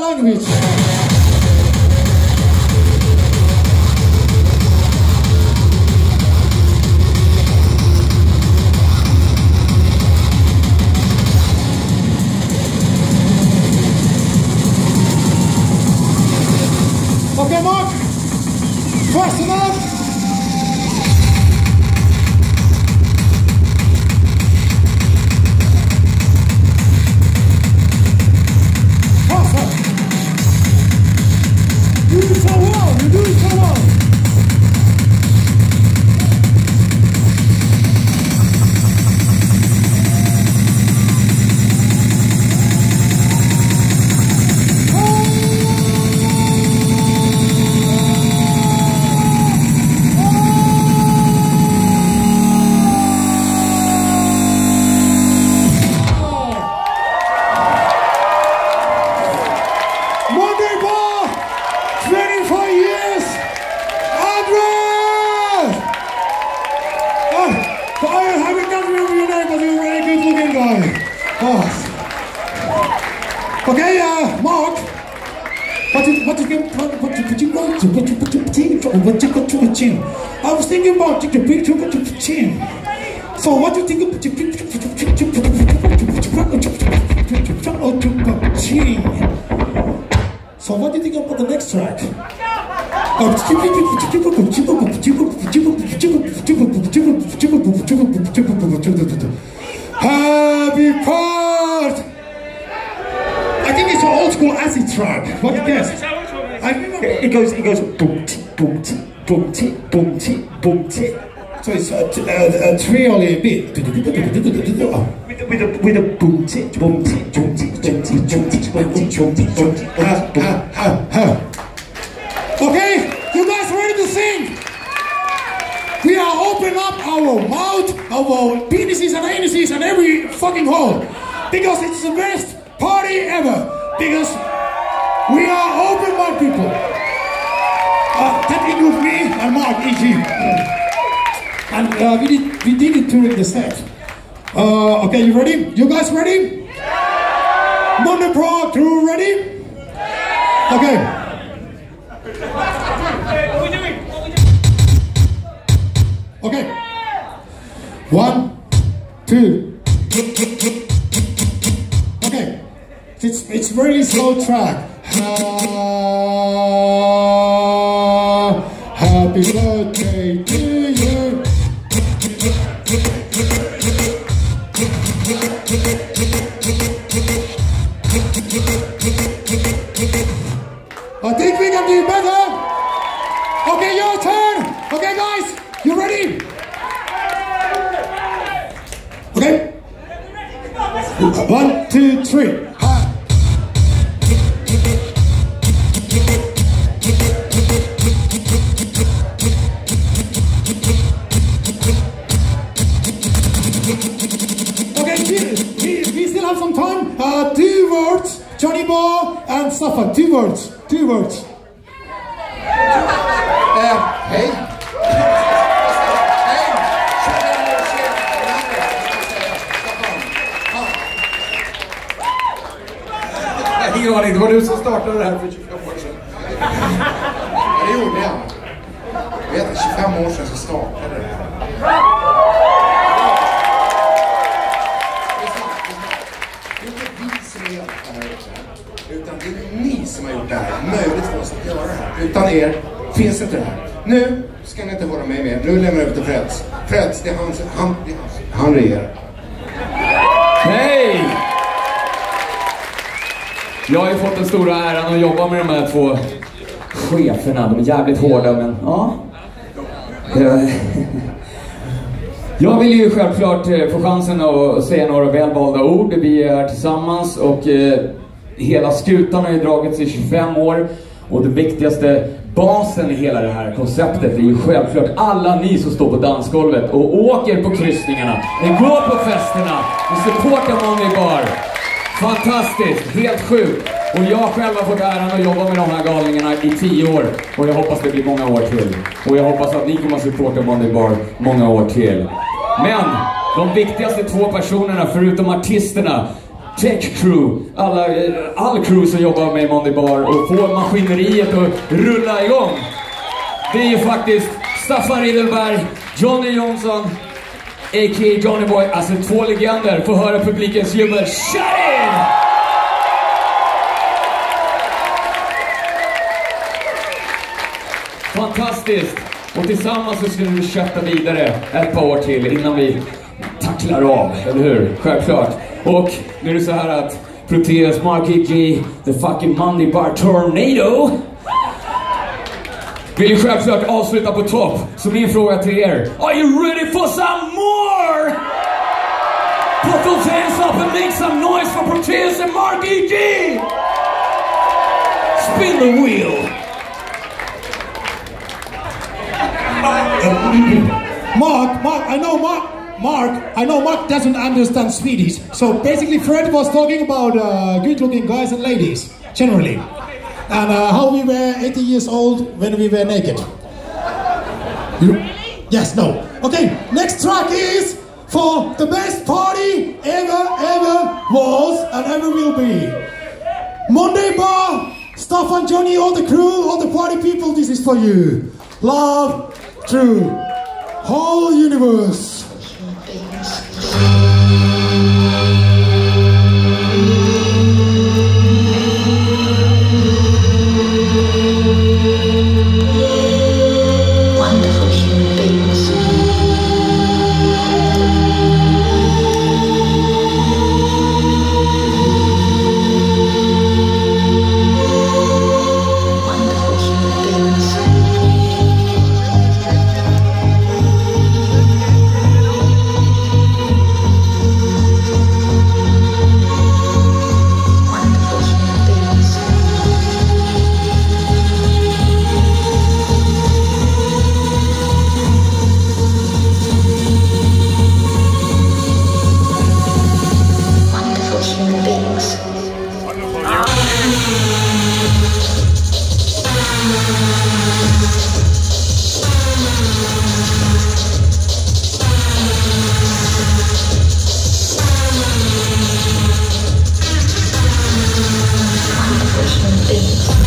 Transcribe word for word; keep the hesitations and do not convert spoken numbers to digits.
language. Okay, Mark. Fast enough. You do so well, you do so well. Okay, uh, Mark, what did, what did you, what did, what did you want to, what did, what did, what did, what did, what did, chin? I was thinking about the picture, what did, chin. So what do you think about the picture, chin? So what do you think about the next track? Happy part! I think it's an old school acid track. What do you guess? I, it goes, it goes boom ti, boom ti, boom ti, boom ti, boom ti. So it's a, a, a trio a bit. With a, with a, with a boom ti, boom ti, boom ti, boom ti, boom ti, boom ti, boom ti, boom ti. Ha ha ha ha. Okay, you guys ready to sing? We are opening up our mouth, our penises and anuses and every fucking hole because it's the best party ever, because we are open-minded people. Uh, that includes me and Mark, E G. And uh, we, did, we did it during the set. Uh, okay, you ready? You guys ready? Yeah! Monday Pro crew ready? Yeah! Okay. What are we doing? What are we doing? Okay. One, two. Okay. It's, it's very slow track. Uh, happy birthday to you. I think we can do better. Okay, your turn. Okay, guys, you ready? Okay. One, two, three. Some time, uh, two words, Johnnyboy and Staffan, two words, two words. Uh, hey. Ingen aning, det var du som startade det här för tjugofem år sedan. Det gjorde jag. Jag vet, tjugofem år sedan så startade det här. Utan det är ni som har gjort det här möjligt för oss att göra det här. Utan er finns inte det här. Nu ska ni inte höra mig mer. Nu lämnar jag över till Freds. Freds, det är han, han, det är han, han regerar. Hej! Jag har ju fått den stora äran att jobba med de här två cheferna. De är jävligt hårda, men ja. Jag vill ju självklart få chansen att säga några välvalda ord. Vi är här tillsammans och eh, hela skutan har ju dragits i tjugofem år. Och det viktigaste basen i hela det här konceptet är ju självklart alla ni som står på dansgolvet och åker på kryssningarna. Ni går på festerna, ni supportar Monday Bar. Fantastiskt, helt sjukt. Och jag själv har fått äran att jobba med de här galningarna i tio år. Och jag hoppas det blir många år till. Och jag hoppas att ni kommer att supporta Monday Bar många år till. Men de viktigaste två personerna förutom artisterna tech crew, alla, all crew som jobbar med Monday Bar och får maskineriet att rulla igång. Det är ju faktiskt Staffan Riddelberg, Johnny Johnson, a k a. Johnnyboy, alltså två legender. Får höra publikens jubel. Shut in! Fantastiskt! Och tillsammans så skulle vi kötta vidare ett par år till innan vi tacklar av, eller hur? Självklart. Och nu är det så här att Proteus, Marky G, the fucking Monday Bar Tornado vill ju självklart avsluta på topp. Så min fråga till er: are you ready for some more? Put those hands up and make some noise for Proteus and Marky G! Spin the wheel! Mark, Mark, I know Mark, Mark, I know Mark doesn't understand Swedish. So basically Fred was talking about uh, good-looking guys and ladies, generally. And uh, how we were eighty years old when we were naked. Yes, no. Okay, next track is for the best party ever, ever was and ever will be. Monday Bar, Staffan, Johnny, all the crew, all the party people, this is for you. Love through whole universe. Wonderful human beings. Wonderful human beings. Wonderful human beings.